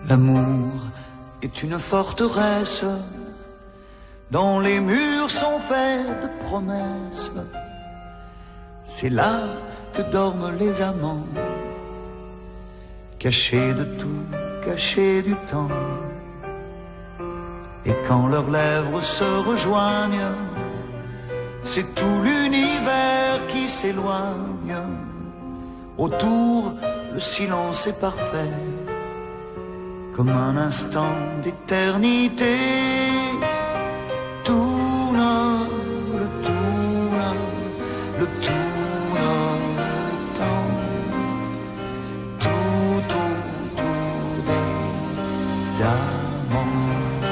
L'amour est une forteresse dont les murs sont faits de promesses. C'est là que dorment les amants, cachés de tout, cachés du temps. Et quand leurs lèvres se rejoignent, c'est tout l'univers qui s'éloigne. Autour, le silence est parfait, comme un instant d'éternité. Tourne, le tourne, le tourne, le temps, tout autour des amants.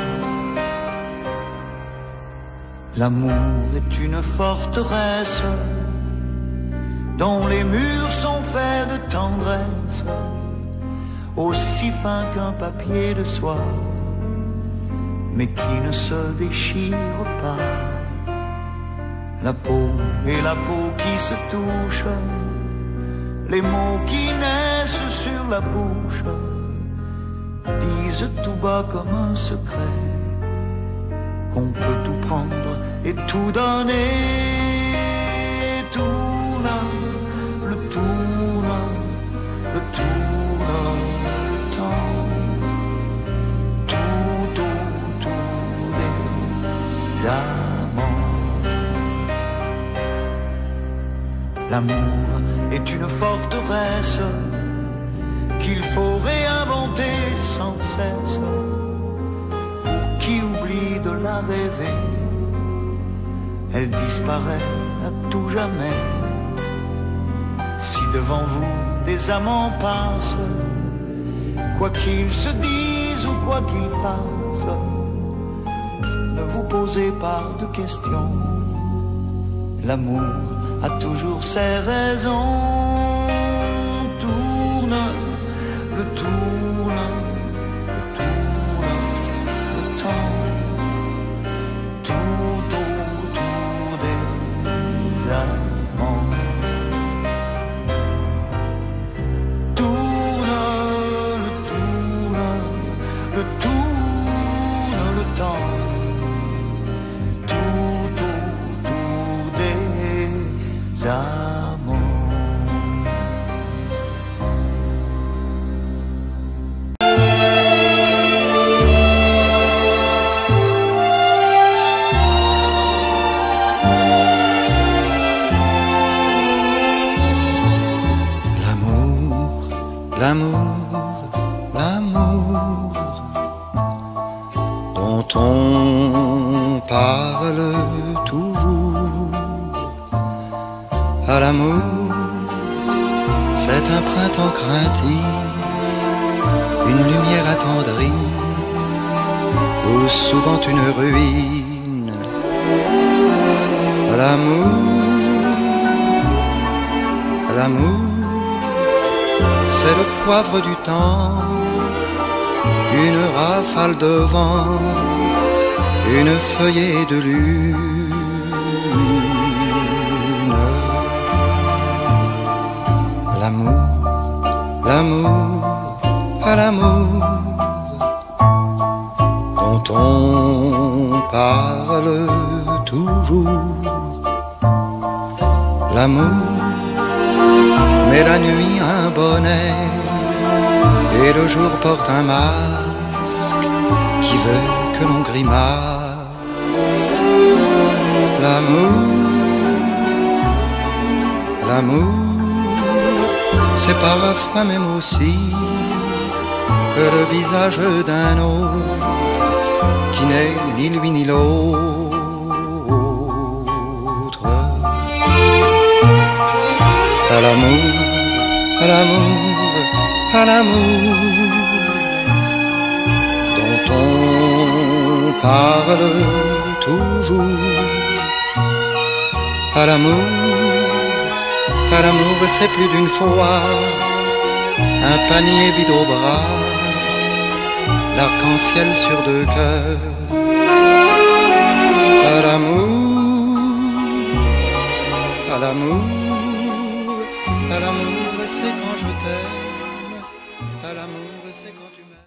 L'amour est une forteresse dont les murs sont faits de tendresse, aussi fin qu'un papier de soie, mais qui ne se déchire pas. La peau et la peau qui se touchent, les mots qui naissent sur la bouche, disent tout bas comme un secret qu'on peut tout prendre et tout donner. Tourne, le tourne, le tourne, le temps, tout autour des amants. L'amour est une forteresse qu'il faut réinventer sans cesse. Pour qui oublie de la rêver, elle disparaît à tout jamais. Si devant vous des amants passent, quoi qu'ils se disent ou quoi qu'ils fassent, ne vous posez pas de questions. L'amour a toujours ses raisons. Tourne, le tourne, le tourne, le temps, tout autour des amants. Tourne, le tourne, le tourne, le temps, tout autour des amants. L'amour, l'amour dont on parle toujours. À l'amour, c'est un printemps craintif, une lumière attendrie, ou souvent une ruine. À l'amour, c'est le poivre du temps, une rafale de vent, une feuillée de lune. L'amour, l'amour, à l'amour dont on parle toujours. L'amour, mais la nuit un bonnet et le jour porte un masque qui veut que l'on grimace. L'amour, l'amour, c'est parfois même aussi le visage d'un autre qui n'est ni lui ni l'autre. À l'amour, à l'amour, à l'amour dont on parle toujours. À l'amour, c'est plus d'une fois un panier vide au bras, l'arc-en-ciel sur deux cœurs. À l'amour, à l'amour, à l'amour, c'est quand je t'aime. À l'amour, c'est quand tu m'aimes.